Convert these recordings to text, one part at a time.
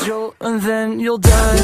jolt and then you'll die.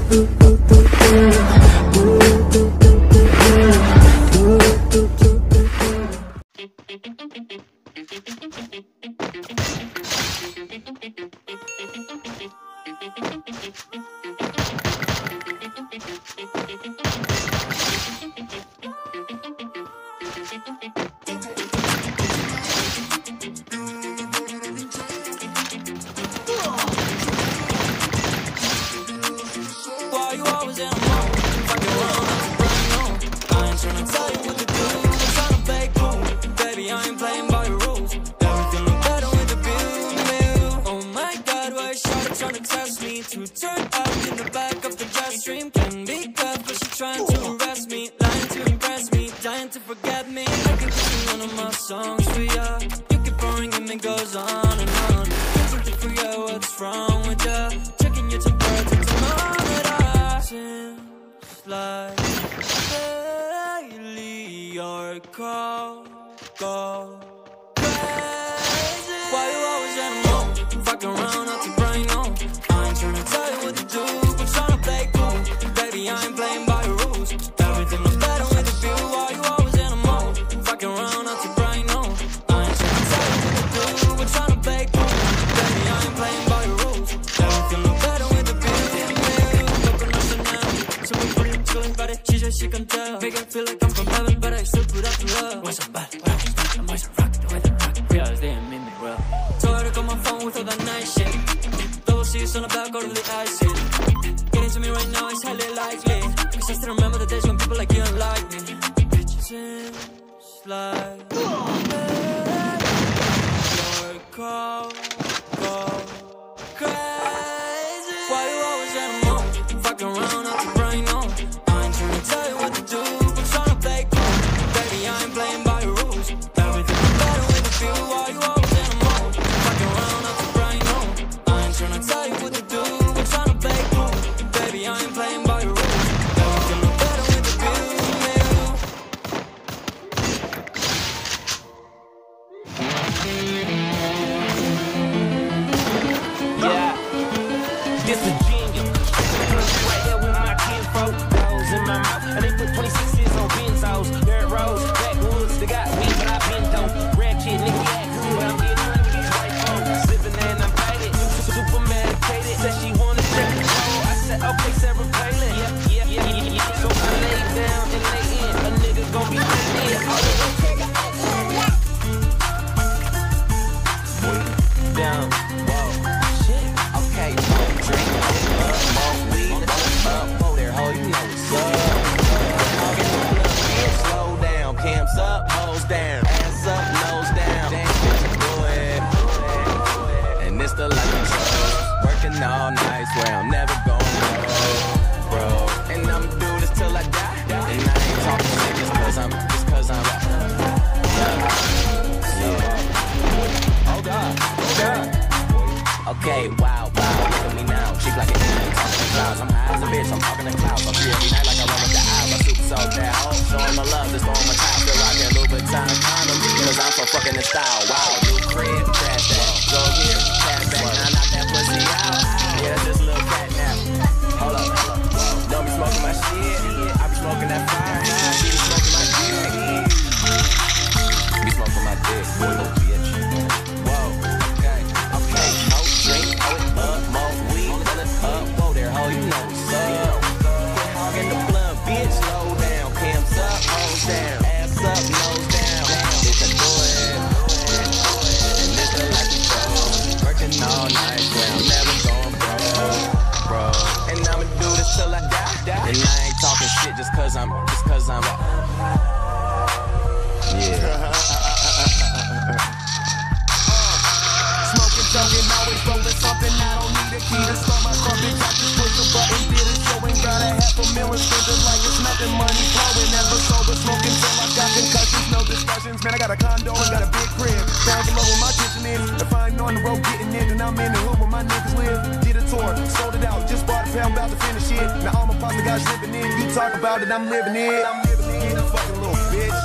I'm living it. I'm living it. Fucking little bitch.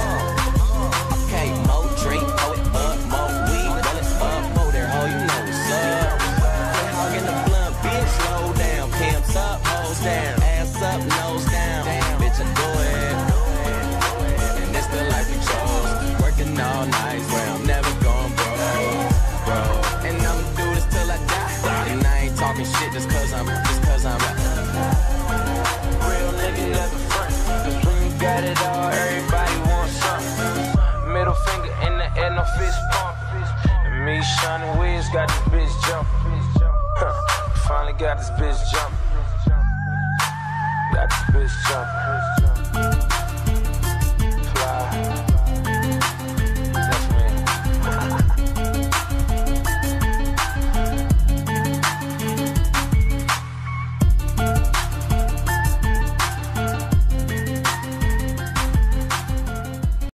Okay, more drink, more it up, more weed, roll it up, more there, ho, you know what's up. all night. Swear I'm never going bro. And I'ma do this till I die. And I ain't talking shit just cause I'm real nigga never front. Cause when you got it all, everybody wants something. Middle finger in the air, no fist pump. And me, Shawnee Wiz, got this bitch jumping. Finally got this bitch jumping. Got this bitch jumping.